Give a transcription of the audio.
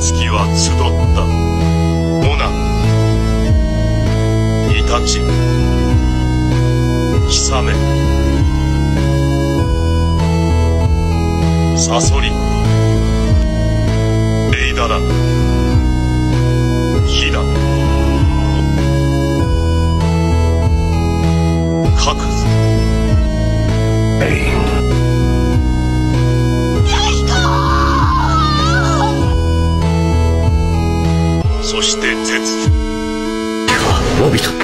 暁は集った。モナ、イタチ、キサメ、サソリ、レイダラ、ヒダ、カクズ、そしてゼツ。 モビト。